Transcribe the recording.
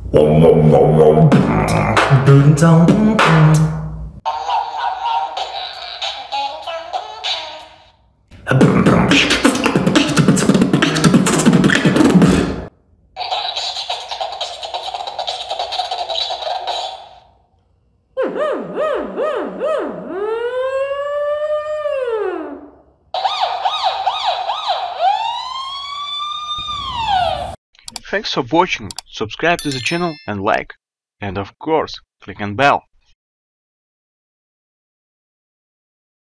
Thanks for watching, subscribe to the channel and like, and of course, click on bell.